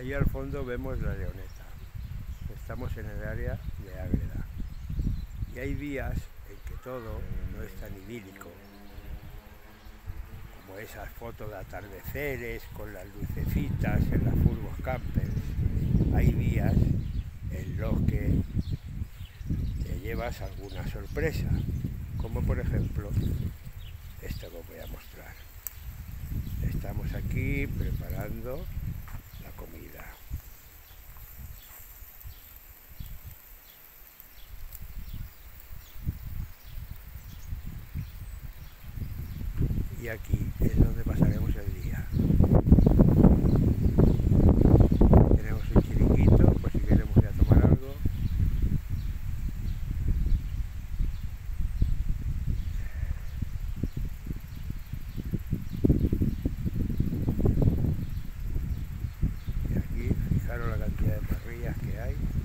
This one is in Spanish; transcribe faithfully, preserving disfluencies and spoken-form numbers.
Ahí al fondo vemos la Leoneta. Estamos en el área de Ágreda. Y hay días en que todo no es tan idílico, como esas fotos de atardeceres con las lucecitas en las furgos campers. Hay días en los que te llevas alguna sorpresa, como por ejemplo esto que os voy a mostrar. Estamos aquí preparando la comida. Y aquí es donde pasaremos el día. Tenemos un chiringuito, por si queremos ir a tomar algo. Y aquí, fijaros la cantidad de parrillas que hay.